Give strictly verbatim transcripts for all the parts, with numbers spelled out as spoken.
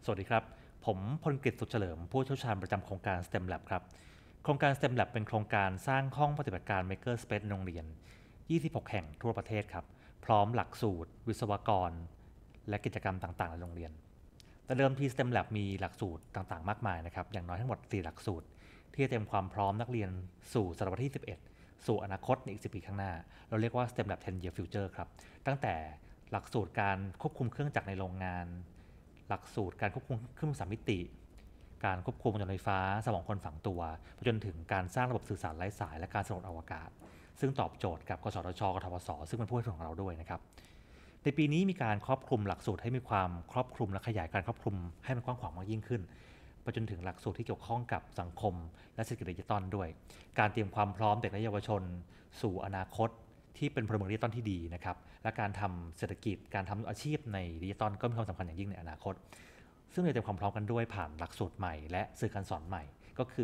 สวัสดีครับผมพลกฤษสุขเฉลิมผู้เชี่ยวชาญประจำโครงการ สเต็ม แลบ ครับโครงการ สเต็ม แลบ เป็นโครงการสร้างห้องปฏิบัติการ Maker Space ในโรงเรียนยี่สิบหกแห่งทั่วประเทศครับพร้อมหลักสูตรวิศวกรและกิจกรรมต่างๆในโรงเรียนแต่เดิมที สเต็ม แลบ มีหลักสูตรต่างๆมากมายนะครับอย่างน้อยทั้งหมดสี่หลักสูตรที่จะเตรียมความพร้อมนักเรียนสู่ศตวรรษที่สิบเอ็ดสู่อนาคตในอีกสิบปีข้างหน้าเราเรียกว่า สเต็ม แลบ สิบ year future ครับตั้งแต่หลักสูตรการควบคุมเครื่องจักรในโรงงานหลักสูตรการควบคุมเครื่องมือสามมิติการควบคุมวงจรไฟฟ้าสมองคนฝังตัวไปจนถึงการสร้างระบบสื่อสารไร้สายและการสำรวจอวกาศซึ่งตอบโจทย์กับกสทชกทวสซึ่งเป็นผู้ให้ทุนของเราด้วยนะครับในปีนี้มีการครอบคลุมหลักสูตรให้มีความครอบคลุมและขยายการครอบคลุมให้มันกว้างขวางมากยิ่งขึ้นไปจนถึงหลักสูตรที่เกี่ยวข้องกับสังคมและเศรษฐกิจดิจิทัลด้วยการเตรียมความพร้อมเด็กและเยาวชนสู่อนาคตที่เป็นพลเมืองดิจิทัลที่ดีนะครับและการทำเศรษฐกิจการทำอาชีพในดิจิทัลก็มีความสำคัญอย่างยิ่งในอนาคตซึ่งเราเตรียมความพร้อมกันด้วยผ่านหลักสูตรใหม่และสื่อการสอนใหม่ก็คือ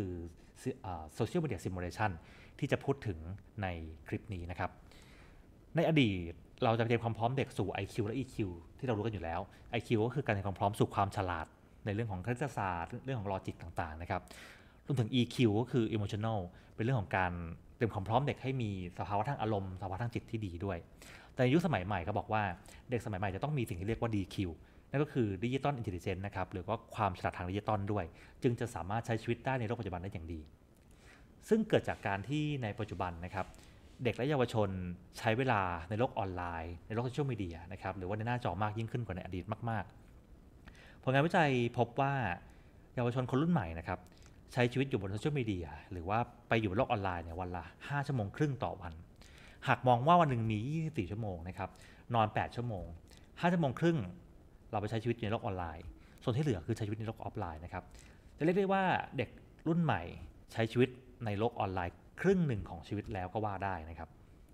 Social Media Simulation ที่จะพูดถึงในคลิปนี้นะครับในอดีตเราจะเตรียมความพร้อมเด็กสู่ ไอ คิว และ อี คิว ที่เรารู้กันอยู่แล้ว ไอ คิว ก็คือการเตรียมความพร้อมสู่ความฉลาดในเรื่องของคณิตศาสตร์เรื่องของลอจิกต่างๆนะครับรวมถึง อี คิว ก็คือ Emotional เป็นเรื่องของการเตรียมความพร้อมเด็กให้มีสภาวะทางอารมณ์สภาวะทางจิตที่ดีด้วยแต่ในยุคสมัยใหม่ก็บอกว่าเด็กสมัยใหม่จะต้องมีสิ่งที่เรียกว่า ดี คิว นั่นก็คือดิจิตอลอินเทลลิเจนซ์นะครับหรือว่าความฉลาดทางดิจิตอลด้วยจึงจะสามารถใช้ชีวิตได้ในโลกปัจจุบันได้อย่างดีซึ่งเกิดจากการที่ในปัจจุบันนะครับเด็กและเยาวชนใช้เวลาในโลกออนไลน์ในโลกโซเชียลมีเดียนะครับหรือว่าในหน้าจอมากยิ่งขึ้นกว่าในอดีตมากๆผลงานวิจัยพบว่าเยาวชนคนรุ่นใหม่นะครับใช้ชีวิตอยู่บนโซเชียลมีเดียหรือว่าไปอยู่บนโลกออนไลน์เนี่ยวันละห้าชั่วโมงครึ่งต่อวันหากมองว่าวันหนึ่งมียี่สิบสี่ชั่วโมงนะครับนอนแปดชั่วโมงห้าชั่วโมงครึ่งเราไปใช้ชีวิตในโลกออนไลน์ส่วนที่เหลือคือใช้ชีวิตในโลกออฟไลน์นะครับจะเรียกได้ว่าเด็กรุ่นใหม่ใช้ชีวิตในโลกออนไลน์ครึ่งหนึ่งของชีวิตแล้วก็ว่าได้นะครับ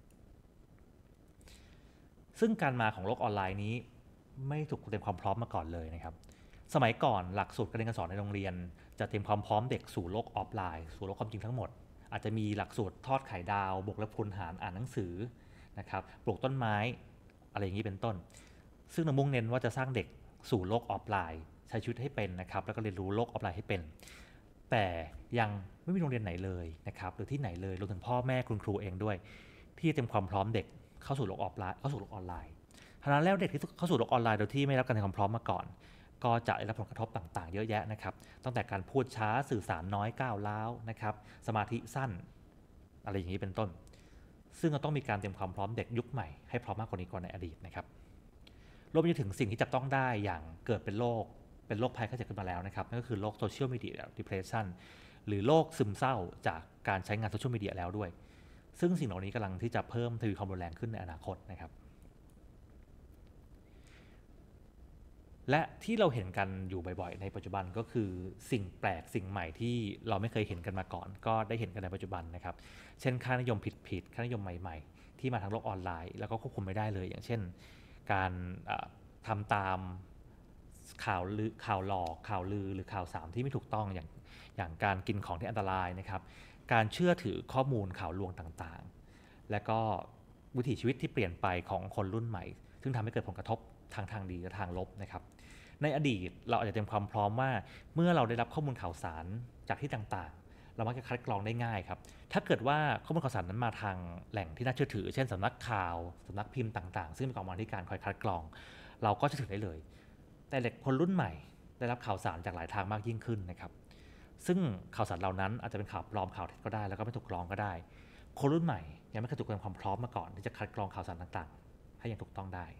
ซึ่งการมาของโลกออนไลน์นี้ไม่ถูกเตรียมความพร้อมมาก่อนเลยนะครับสมัยก่อนหลักสูตรการเรียนการสอนในโรงเรียนจะเตรียมความพร้อมเด็กสู่โลกออฟไลน์สู่โลกความจริงทั้งหมดอาจจะมีหลักสูตรทอดไข่ดาวบวกลบคูณหารอ่านหนังสือนะครับปลูกต้นไม้อะไรอย่างนี้เป็นต้นซึ่งเรามุ่งเน้นว่าจะสร้างเด็กสู่โลกออฟไลน์ใช้ชีวิตให้เป็นนะครับแล้วก็เรียนรู้โลกออฟไลน์ให้เป็นแต่ยังไม่มีโรงเรียนไหนเลยนะครับหรือที่ไหนเลยรวมถึงพ่อแม่คุณครูเองด้วยที่เตรียมความพร้อมเด็กเข้าสู่โลกออฟไลน์เข้าสู่โลกออนไลน์ฉะนั้นแล้วเด็กที่เข้าสู่โลกออนไลน์โดยที่ไม่รับการเตรียมความพร้อมมาก่อนก็จะได้รับผลกระทบต่างๆเยอะแยะนะครับตั้งแต่การพูดช้าสื่อสารน้อยก้าวร้าวนะครับสมาธิสั้นอะไรอย่างนี้เป็นต้นซึ่งเราต้องมีการเตรียมความพร้อมเด็กยุคใหม่ให้พร้อมมากกว่านี้ก่อนในอดีตนะครับรวมไปถึงสิ่งที่จับต้องได้อย่างเกิดเป็นโรคเป็นโรคภัยไข้เจ็บขึ้นมาแล้วนะครับนั่นก็คือโรคโซเชียลมีเดียดิเพรสชันหรือโรคซึมเศร้าจากการใช้งานโซเชียลมีเดียแล้วด้วยซึ่งสิ่งเหล่านี้กำลังที่จะเพิ่มทวีความรุนแรงขึ้นในอนาคตนะครับและที่เราเห็นกันอยู่บ่อยๆในปัจจุบันก็คือสิ่งแปลกสิ่งใหม่ที่เราไม่เคยเห็นกันมาก่อนก็ได้เห็นกันในปัจจุบันนะครับเช่นค่านิยมผิดๆค่านิยมใหม่ๆที่มาทางโลกออนไลน์แล้วก็ควบคุมไม่ได้เลยอย่างเช่นการทำตามข่าวลือข่าวหลอกข่าวลือหรือข่าวสารที่ไม่ถูกต้องอย่างอย่างการกินของที่อันตรายนะครับการเชื่อถือข้อมูลข่าวลวงต่างๆและก็วิถีชีวิตที่เปลี่ยนไปของคนรุ่นใหม่ซึ่งทำให้เกิดผลกระทบทางทางดีและทางลบนะครับในอดีตเราอาจจะเตรียมความพร้อมว่าเมื่อเราได้รับข้อมูลข่าวสารจากที่ต่างๆเรามักจะคัดกรองได้ง่ายครับถ้าเกิดว่าข้อมูลข่าวสารนั้นมาทางแหล่งที่น่าเชื่อถือเช่นสำนักข่าวสำนักพิมพ์ต่างๆซึ่งมีกองบรรณาธิการคอยคัดกรองเราก็จะถือได้เลยแต่เด็กคนรุ่นใหม่ได้รับข่าวสารจากหลายทางมากยิ่งขึ้นนะครับซึ่งข่าวสารเหล่านั้นอาจจะเป็นข่าวปลอมข่าวเท็จก็ได้แล้วก็ไม่ถูกกรองก็ได้คนรุ่นใหม่ยังไม่เคยถูกเตรียมความพร้อมมาก่อนที่จะคัดกรองข่าวสารต่างๆให้อย่างถูกต้องได้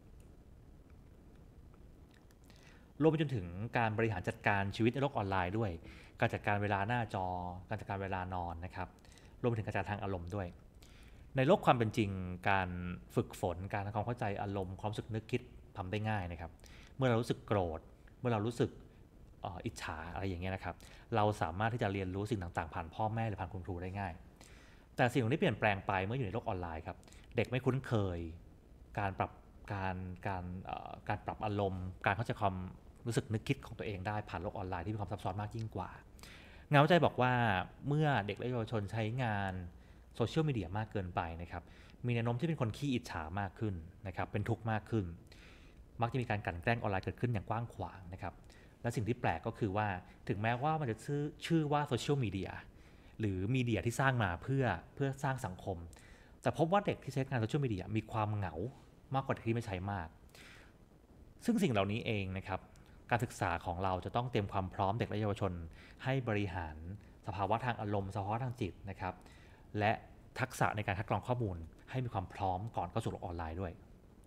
รวมไปจนถึงการบริหารจัดการชีวิตในโลกออนไลน์ด้วยการจัดการเวลาหน้าจอการจัดการเวลานอนนะครับรวมไปถึงการจัดการทางอารมณ์ด้วยในโลกความเป็นจริงการฝึกฝนการทำความเข้าใจอารมณ์ความรู้สึกนึกคิดทำได้ง่ายนะครับเมื่อเรารู้สึกโกรธเมื่อเรารู้สึกอิจฉาอะไรอย่างเงี้ยนะครับเราสามารถที่จะเรียนรู้สิ่งต่างๆผ่านพ่อแม่หรือผ่านคุณครูได้ง่ายแต่สิ่งที่เปลี่ยนแปลงไปเมื่ออยู่ในโลกออนไลน์ครับเด็กไม่คุ้นเคยการปรับการการการปรับอารมณ์การเข้าใจความรู้สึกนึกคิดของตัวเองได้ผ่านโลกออนไลน์ที่มีความซับซ้อนมากยิ่งกว่างานวิจัยบอกว่าเมื่อเด็กและเยาวชนใช้งานโซเชียลมีเดียมากเกินไปนะครับมีแนวโน้มที่เป็นคนขี้อิจฉามากขึ้นนะครับเป็นทุกข์มากขึ้นมักจะมีการกลั่นแกล้งออนไลน์เกิดขึ้นอย่างกว้างขวางนะครับและสิ่งที่แปลกก็คือว่าถึงแม้ว่ามันจะชื่อชื่อว่าโซเชียลมีเดียหรือมีเดียที่สร้างมาเพื่อเพื่อสร้างสังคมแต่พบว่าเด็กที่ใช้งานโซเชียลมีเดียมีความเหงามากกว่าเด็กที่ไม่ใช้มากซึ่งสิ่งเหล่านี้เองนะครับการศึกษาของเราจะต้องเตรียมความพร้อมเด็กและเยาวชนให้บริหารสภาวะทางอารมณ์สภาวะทางจิตนะครับและทักษะในการคัดกรองข้อมูลให้มีความพร้อมก่อนเข้าสู่โลกออนไลน์ด้วย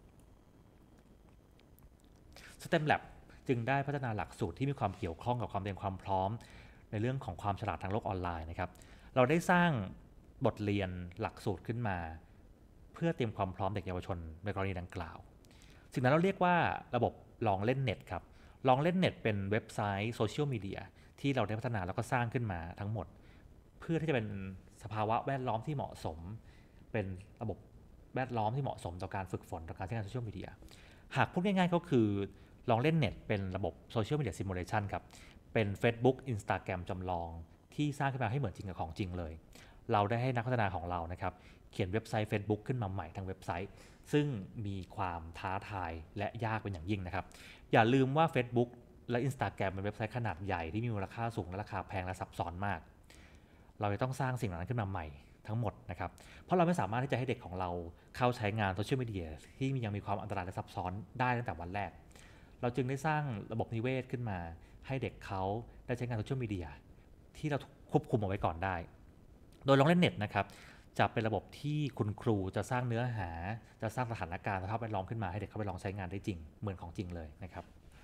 STEM Lab จึงได้พัฒนาหลักสูตรที่มีความเกี่ยวข้องกับความเตรียมความพร้อมในเรื่องของความฉลาดทางโลกออนไลน์นะครับเราได้สร้างบทเรียนหลักสูตรขึ้นมาเพื่อเตรียมความพร้อมเด็กเยาวชนในกรณีดังกล่าวสิ่งนั้นเราเรียกว่าระบบลองเล่นเน็ตครับลองเล่นเน็ตเป็นเว็บไซต์โซเชียลมีเดียที่เราได้พัฒนาแล้วก็สร้างขึ้นมาทั้งหมดเพื่อที่จะเป็นสภาวะแวดล้อมที่เหมาะสมเป็นระบบแวดล้อมที่เหมาะสมต่อการฝึกฝนต่อการใช้งานโซเชียลมีเดียหากพูดง่ายๆก็คือลองเล่นเน็ตเป็นระบบโซเชียลมีเดียซิมูเลชันครับเป็น Facebook Instagram จำลองที่สร้างขึ้นมาให้เหมือนจริงกับของจริงเลยเราได้ให้นักพัฒนาของเรานะครับเขียนเว็บไซต์ Facebook ขึ้นมาใหม่ทั้งเว็บไซต์ซึ่งมีความท้าทายและยากเป็นอย่างยิ่งนะครับอย่าลืมว่า Facebook และ Instagram เป็นเว็บไซต์ขนาดใหญ่ที่มีมูลค่าสูงและราคาแพงและซับซ้อนมากเราจะต้องสร้างสิ่งเหล่านั้นขึ้นมาใหม่ทั้งหมดนะครับเพราะเราไม่สามารถที่จะให้เด็กของเราเข้าใช้งานโซเชียลมีเดียที่ยังมีความอันตรายและซับซ้อนได้ตั้งแต่วันแรกเราจึงได้สร้างระบบนิเวศขึ้นมาให้เด็กเขาได้ใช้งานโซเชียลมีเดียที่เราควบคุมเอาไว้ก่อนได้โดยลองเล่นเน็ตนะครับจะเป็นระบบที่คุณครูจะสร้างเนื้อหาจะสร้างสถานการณ์สภาพแวดล้อมขึ้นมาให้เด็กเขาไปลองใช้งานได้จริงเหมือนของจริงเลยนะครับ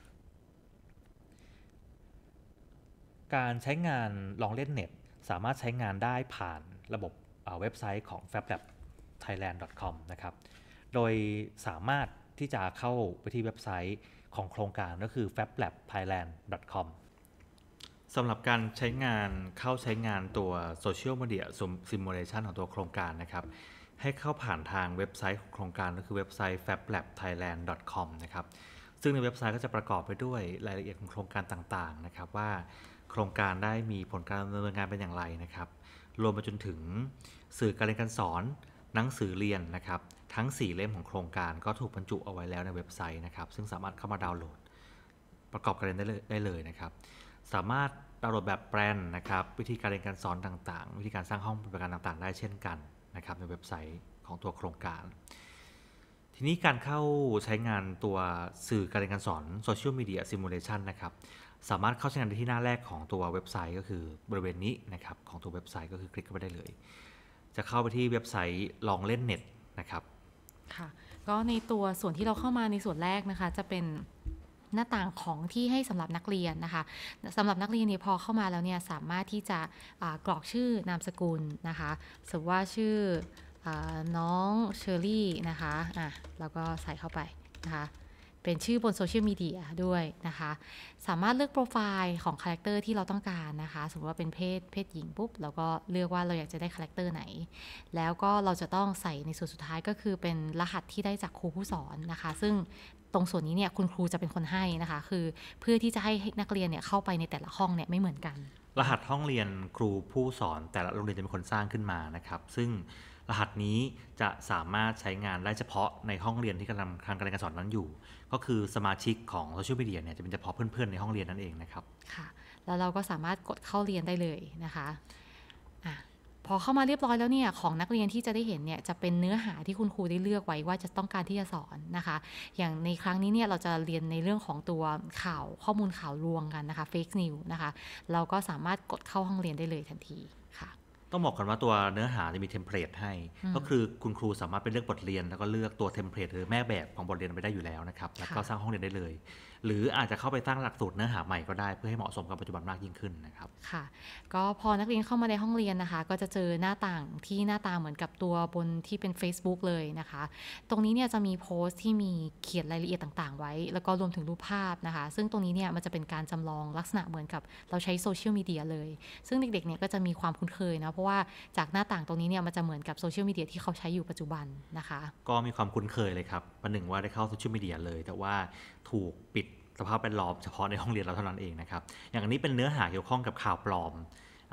การใช้งานลองเล่นเน็ตสามารถใช้งานได้ผ่านระบบเว็บไซต์ของ แฟบ แลบ ไทยแลนด์ ดอท คอม นะครับโดยสามารถที่จะเข้าไปที่เว็บไซต์ของโครงการก็คือ แฟบ แลบ ไทยแลนด์ ดอท คอม สำหรับการใช้งานเข้าใช้งานตัว Social Media Simulation ของตัวโครงการนะครับให้เข้าผ่านทางเว็บไซต์ของโครงการก็คือเว็บไซต์ แฟบ แลบ ไทยแลนด์ ดอท คอม นะครับซึ่งในเว็บไซต์ก็จะประกอบไปด้วยรายละเอียดของโครงการต่างๆนะครับว่าโครงการได้มีผลการดำเนินงานเป็นอย่างไรนะครับรวมไปจนถึงสื่อการเรียนการสอนหนังสือเรียนนะครับทั้งสี่เล่มของโครงการก็ถูกบรรจุเอาไว้แล้วในเว็บไซต์นะครับซึ่งสามารถเข้ามาดาวน์โหลดประกอบการเรียนได้เลยได้เลยนะครับสามารถดาวน์โหลดแบบแปลนนะครับวิธีการเรียนการสอนต่างๆวิธีการสร้างห้องปฏิบัติการต่างๆได้เช่นกันนะครับในเว็บไซต์ของตัวโครงการทีนี้การเข้าใช้งานตัวสื่อการเรียนการสอน Social Media Simulation นะครับสามารถเข้าใช้งานได้ที่หน้าแรกของตัวเว็บไซต์ก็คือบริเวณนี้นะครับของตัวเว็บไซต์ก็คือคลิกเข้าไปได้เลยจะเข้าไปที่เว็บไซต์ลองเล่นเน็ตนะครับค่ะก็ในตัวส่วนที่เราเข้ามาในส่วนแรกนะคะจะเป็นหน้าต่างของที่ให้สำหรับนักเรียนนะคะสำหรับนักเรียนเนี่ยพอเข้ามาแล้วเนี่ยสามารถที่จะกรอกชื่อนามสกุลนะคะสมมติว่าชื่อน้องเชอรี่นะคะอ่ะแล้วก็ใส่เข้าไปนะคะเป็นชื่อบนโซเชียลมีเดียด้วยนะคะสามารถเลือกโปรไฟล์ของคาแรคเตอร์ที่เราต้องการนะคะสมมติว่าเป็นเพศเพศหญิงปุ๊บเราก็เลือกว่าเราอยากจะได้คาแรคเตอร์ไหนแล้วก็เราจะต้องใส่ในส่วนสุดท้ายก็คือเป็นรหัสที่ได้จากครูผู้สอนนะคะซึ่งตรงส่วนนี้เนี่ยคุณครูจะเป็นคนให้นะคะคือเพื่อที่จะให้นักเรียนเนี่ยเข้าไปในแต่ละห้องเนี่ยไม่เหมือนกันรหัสห้องเรียนครูผู้สอนแต่ละโรงเรียนจะเป็นคนสร้างขึ้นมานะครับซึ่งรหัสนี้จะสามารถใช้งานได้เฉพาะในห้องเรียนที่กำลังทางการเรียนการสอนนั้นอยู่ก็คือสมาชิกของโซเชียลมีเดียเนี่ยจะเป็นเฉพาะเพื่อนๆในห้องเรียนนั่นเองนะครับค่ะแล้วเราก็สามารถกดเข้าเรียนได้เลยนะคะอ่ะพอเข้ามาเรียบร้อยแล้วเนี่ยของนักเรียนที่จะได้เห็นเนี่ยจะเป็นเนื้อหาที่คุณครูได้เลือกไว้ว่าจะต้องการที่จะสอนนะคะอย่างในครั้งนี้เนี่ยเราจะเรียนในเรื่องของตัวข่าวข้อมูลข่าวลวงกันนะคะ Fake News นะคะเราก็สามารถกดเข้าห้องเรียนได้เลยทันทีค่ะต้องบอกก่อนว่าตัวเนื้อหาจะมีเทมเพลตให้ก็คือคุณครูสามารถไปเลือกบทเรียนแล้วก็เลือกตัวเทมเพลตหรือแม่แบบของบทเรียนไปได้อยู่แล้วนะครับแล้วก็สร้างห้องเรียนได้เลยหรืออาจจะเข้าไปตั้งหลักสูตรเนื้อหาใหม่ก็ได้เพื่อให้เหมาะสมกับปัจจุบันมากยิ่งขึ้นนะครับค่ะก็พอนักเรียนเข้ามาในห้องเรียนนะคะก็จะเจอหน้าต่างที่หน้าตาเหมือนกับตัวบนที่เป็น Facebook เลยนะคะตรงนี้เนี่ยจะมีโพสต์ที่มีเขียนรายละเอียดต่างๆไว้แล้วก็รวมถึงรูปภาพนะคะซึ่งตรงนี้เนี่ยมันจะเป็นการจำลองลักษณะเหมือนกับเราใช้โซเชียลมีเดียเลยซึ่งเด็กๆเนี่ยก็จะมีความคุ้นเคยนะเพราะว่าจากหน้าต่างตรงนี้เนี่ยมันจะเหมือนกับโซเชียลมีเดียที่เขาใช้อยู่ปัจจุบันนะคะก็มีความคุ้นเคยเลยครับประหนึ่งว่าได้เข้าโซเชียลมีเดียเลยแต่ว่าถูกปิดสภาพแวดล้อมเฉพาะในห้องเรียนเราเท่านั้นเองนะครับอย่างอันนี้เป็นเนื้อหาเกี่ยวข้องกับข่าวปลอม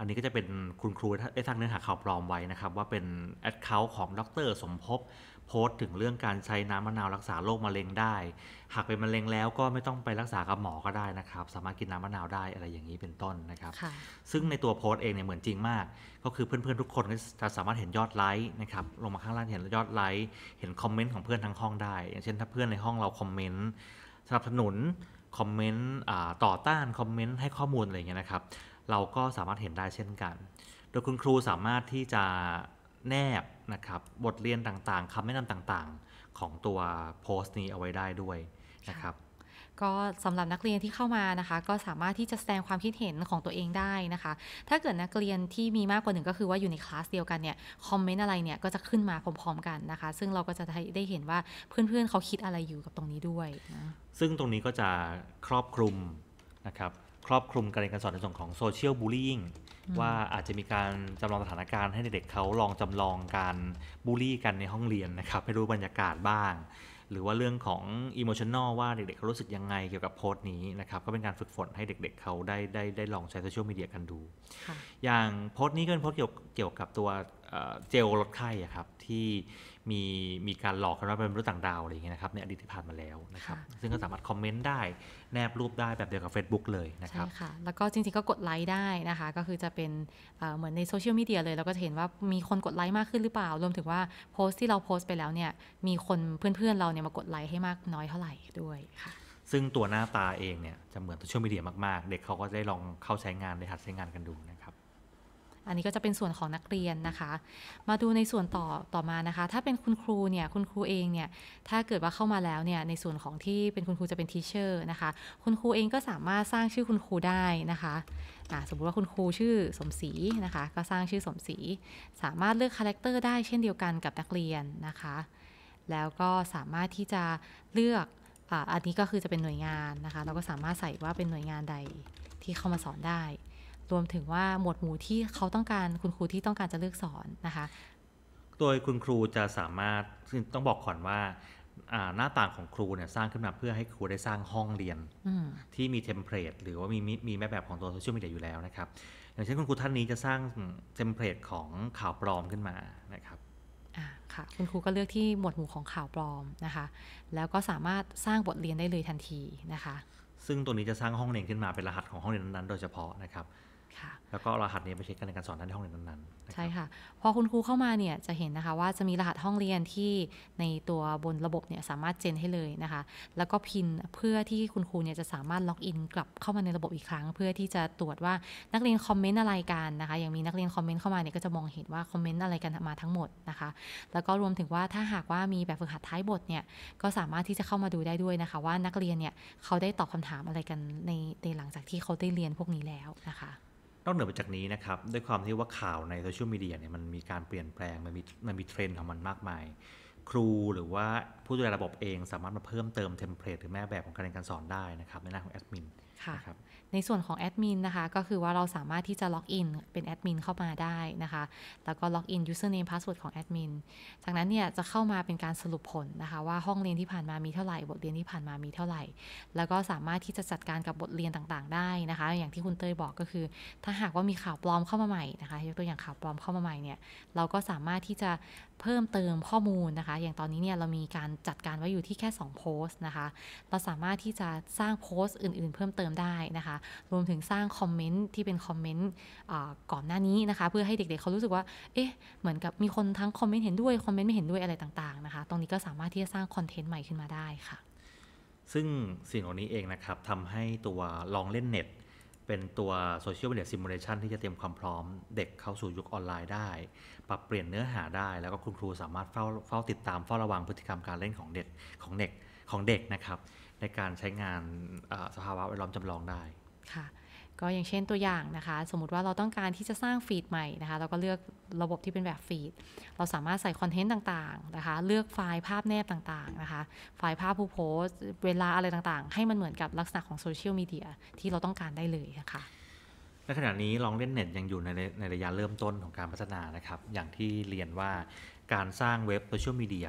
อันนี้ก็จะเป็นคุณครูได้สร้างเนื้อหาข่าวปลอมไว้นะครับว่าเป็นแอคเคาท์ของดรสมภพโพสต์ถึงเรื่องการใช้น้ำมะนาวรักษาโรคมะเร็งได้หากเป็นมะเร็งแล้วก็ไม่ต้องไปรักษากับหมอก็ได้นะครับสามารถกินน้ำมะนาวได้อะไรอย่างนี้เป็นต้นนะครับซึ่งในตัวโพสต์เองเนี่ยเหมือนจริงมากก็คือเพื่อนๆทุกคนก็จะสามารถเห็นยอดไลค์นะครับลงมาข้างล่างเห็นยอดไลค์เห็นคอมเมนต์ของเพื่อนทั้งห้องได้อย่างเช่นถ้าเพื่อนในห้องเราคอมเมนต์สนับสนุนคอมเมนต์ต่อต้านคอมเมนต์ให้ข้อมูลอะไรอย่างเงี้ยนะครับเราก็สามารถเห็นได้เช่นกันโดยคุณครูสามารถที่จะแนบนะครับบทเรียนต่างๆคำแนะนำต่างๆของตัวโพสต์นี้เอาไว้ได้ด้วยนะครับก็สำหรับนักเรียนที่เข้ามานะคะก็สามารถที่จะแสดงความคิดเห็นของตัวเองได้นะคะถ้าเกิดนักเรียนที่มีมากกว่าหนึ่งก็คือว่าอยู่ในคลาสเดียวกันเนี่ยคอมเมนต์อะไรเนี่ยก็จะขึ้นมาพร้อมๆกันนะคะซึ่งเราก็จะได้เห็นว่าเพื่อนๆเขาคิดอะไรอยู่กับตรงนี้ด้วยนะซึ่งตรงนี้ก็จะครอบคลุมนะครับครอบคลุมการเรียนการสอนในส่วนของโซเชียลบูลลี่ว่าอาจจะมีการจำลองสถานการณ์ให้เด็กๆเขาลองจำลองการบูลลี่กันในห้องเรียนนะครับให้รู้บรรยากาศบ้างหรือว่าเรื่องของอิโมชันนอลว่าเด็กๆเขารู้สึกยังไงเกี่ยวกับโพสต์นี้นะครับก็เป็นการฝึกฝนให้เด็กๆเขาได้ได้ได้ลองใช้โซเชียลมีเดียกันดูอย่างโพสต์นี้ก็เป็นโพสต์เกี่ยวเกี่ยวกับตัวเจลลดไข้ครับที่มีมีการหลอกกันว่าเป็นมนุษย์ต่างดาวอะไรอย่างเงี้ยนะครับในอดีตที่ผ่านมาแล้วนะครับซึ่งก็สามารถคอมเมนต์ได้แนบรูปได้แบบเดียวกับ Facebook เลยนะครับใช่ค่ะแล้วก็จริงๆก็กดไลค์ได้นะคะก็คือจะเป็นเหมือนในโซเชียลมีเดียเลยเราก็จะเห็นว่ามีคนกดไลค์มากขึ้นหรือเปล่ารวมถึงว่าโพสต์ที่เราโพสต์ไปแล้วเนี่ยมีคนเพื่อนๆเราเนี่ยมากดไลค์ให้มากน้อยเท่าไหร่ด้วยค่ะซึ่งตัวหน้าตาเองเนี่ยจะเหมือนโซเชียลมีเดียมากๆเด็กเขาก็ได้ลองเข้าใช้งานได้หัดใช้งานกันดูนะครับอันนี้ก็จะเป็นส่วนของนักเรียนนะคะมาดูในส่วนต่อต่อมานะคะถ้าเป็นคุณครูเนี่ยคุณครูเองเนี่ยถ้าเกิดว่าเข้ามาแล้วเนี่ยในส่วนของที่เป็นคุณครูจะเป็นทีเชอร์นะคะคุณครูเองก็สามารถสร้างชื่อคุณครูได้นะคะสมมุติว่าคุณครูชื่อสมศรีนะคะก็สร้างชื่อสมศรีสามารถเลือกคาแรคเตอร์ได้เช่นเดียวกันกับนักเรียนนะคะแล้วก็สามารถที่จะเลือกอันนี้ก็คือจะเป็นหน่วยงานนะคะเราก็สามารถใส่ว่าเป็นหน่วยงานใดที่เข้ามาสอนได้รวมถึงว่าหมวดหมู่ที่เขาต้องการคุณครูที่ต้องการจะเลือกสอนนะคะโดยคุณครูจะสามารถต้องบอกก่อนว่าหน้าต่างของครูเนี่ยสร้างขึ้นมาเพื่อให้ครูได้สร้างห้องเรียนที่มีเทมเพลตหรือว่ามีมีแม่แบบของตัวโซเชียลมีเดียอยู่แล้วนะครับอย่างเช่นคุณครูท่านนี้จะสร้างเทมเพลตของข่าวปลอมขึ้นมานะครับอ่าค่ะคุณครูก็เลือกที่หมวดหมู่ของข่าวปลอมนะคะแล้วก็สามารถสร้างบทเรียนได้เลยทันทีนะคะซึ่งตัวนี้จะสร้างห้องเรียนขึ้นมาเป็นรหัสของห้องเรียนนั้นๆโดยเฉพาะนะครับแล้วก็รหัสนี้ไปใช้กันในการสอนในห้องเรียนนั้นๆใช่ค่ะพอคุณครูเข้ามาเนี่ยจะเห็นนะคะว่าจะมีรหัสห้องเรียนที่ในตัวบนระบบเนี่ยสามารถเจนให้เลยนะคะแล้วก็พินเพื่อที่คุณครูเนี่ยจะสามารถล็อกอินกลับเข้ามาในระบบอีกครั้งเพื่อที่จะตรวจว่านักเรียนคอมเมนต์อะไรกันนะคะอย่างมีนักเรียนคอมเมนต์เข้ามาเนี่ยก็จะมองเห็นว่าคอมเมนต์อะไรกันมาทั้งหมดนะคะแล้วก็รวมถึงว่าถ้าหากว่ามีแบบฝึกหัดท้ายบทเนี่ยก็สามารถที่จะเข้ามาดูได้ด้วยนะคะว่านักเรียนเนี่ยเขาได้ตอบคำถามอะไรกันในในหลังจากที่เขาได้เรียนพวกนี้แล้วนะคะนอกเหนือไปจากนี้นะครับด้วยความที่ว่าข่าวในโซเชียลมีเดียเนี่ยมันมีการเปลี่ยนแปลงมันมีมันมีเทรนด์ของมันมากมายครูหรือว่าผู้ดูแลระบบเองสามารถมาเพิ่มเติมเทมเพลตหรือแม่แบบของการเรียนการสอนได้นะครับในหน้าของแอดมินค่ะในส่วนของแอดมินนะคะก็คือว่าเราสามารถที่จะล็อกอินเป็นแอดมินเข้ามาได้นะคะแล้วก็ล็อกอิน username password ของแอดมินจากนั้นเนี่ยจะเข้ามาเป็นการสรุปผลนะคะว่าห้องเรียนที่ผ่านมามีเท่าไหร่บทเรียนที่ผ่านมามีเท่าไหร่แล้วก็สามารถที่จะจัดการกับบทเรียนต่างๆได้นะคะอย่างที่คุณเต้ยบอกก็คือถ้าหากว่ามีข่าวปลอมเข้ามาใหม่นะคะยกตัวอย่างข่าวปลอมเข้ามาใหม่เนี่ยเราก็สามารถที่จะเพิ่มเติมข้อมูลนะคะอย่างตอนนี้เนี่ยเรามีการจัดการไว้อยู่ที่แค่สองโพสต์นะคะเราสามารถที่จะสร้างโพสต์อื่นๆเพิ่มเติมได้นะคะรวมถึงสร้างคอมเมนต์ที่เป็นคอมเมนต์ก่อนหน้านี้นะคะเพื่อให้เด็กๆเขารู้สึกว่าเอ๊ะเหมือนกับมีคนทั้งคอมเมนต์เห็นด้วยคอมเมนต์ไม่เห็นด้วยอะไรต่างๆนะคะตรงนี้ก็สามารถที่จะสร้างคอนเทนต์ใหม่ขึ้นมาได้ค่ะซึ่งสิ่งเหล่านี้เองนะครับทำให้ตัวลองเล่นเน็ตเป็นตัวโซเชียลมีเดียซิมูเลชันที่จะเตรียมความพร้อมเด็กเข้าสู่ยุคออนไลน์ได้ปรับเปลี่ยนเนื้อหาได้แล้วก็คุณครูสามารถเฝ้าเฝ้าติดตามเฝ้าระวังพฤติกรรมการเล่นของเด็กของเด็กของเด็กนะครับในการใช้งานสภาวะแวดล้อมจำลองได้ค่ะก็อย่างเช่นตัวอย่างนะคะสมมุติว่าเราต้องการที่จะสร้างฟีดใหม่นะคะเราก็เลือกระบบที่เป็นแบบฟีดเราสามารถใส่คอนเทนต์ต่างๆนะคะเลือกไฟล์ภาพแนบต่างๆนะคะไฟล์ภาพผู้โพสต์เวลาอะไรต่างๆให้มันเหมือนกับลักษณะของโซเชียลมีเดียที่เราต้องการได้เลยนะคะในขณะนี้ลองเล่นเน็ตยังอยู่ในในระยะเริ่มต้นของการพัฒนานะครับอย่างที่เรียนว่าการสร้างเว็บโซเชียลมีเดีย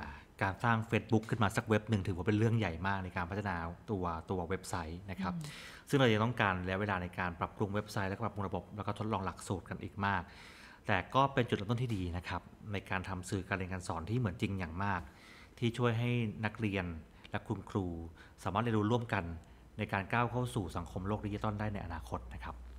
การสร้าง Facebook ขึ้นมาสักเว็บหนึ่งถือว่าเป็นเรื่องใหญ่มากในการพัฒนาตัวตัวเว็บไซต์นะครับซึ่งเราจะต้องการระยะเวลาในการปรับปรุงเว็บไซต์และปรับปรุงระบบแล้วก็ทดลองหลักสูตรกันอีกมากแต่ก็เป็นจุดเริ่มต้นที่ดีนะครับในการทำสื่อการเรียนการสอนที่เหมือนจริงอย่างมากที่ช่วยให้นักเรียนและคุณครูสามารถเรียนรู้ร่วมกันในการก้าวเข้าสู่สังคมโลกดิจิทัลได้ในอนาคตนะครับ